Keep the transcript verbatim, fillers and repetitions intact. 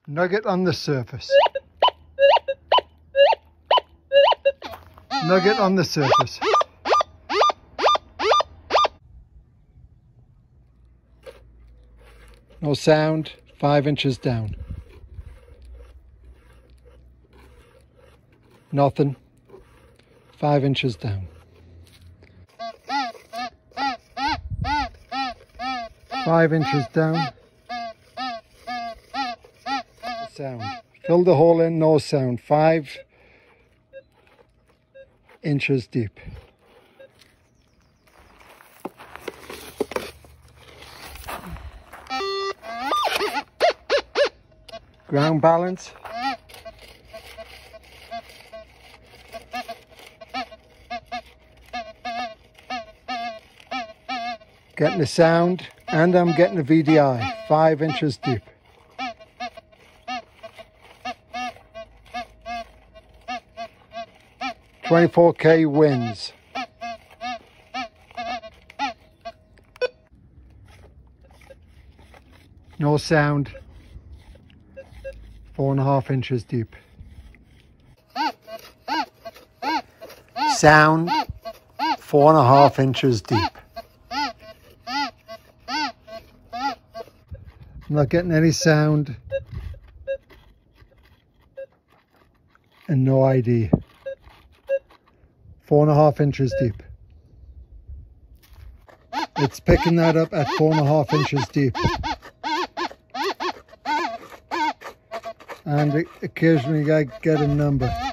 Nugget on the surface. Nugget on the surface. No sound, five inches down. Nothing, five inches down. Five inches down. Sound. Fill the hole in, no sound. Five inches deep. Ground balance. Getting the sound, and I'm getting a V D I, five inches deep. twenty-four K winds. No sound. Four and a half inches deep. Sound. Four and a half inches deep. I'm not getting any sound. And no I D. Four and a half inches deep. It's picking that up at four and a half inches deep. And occasionally I get a number.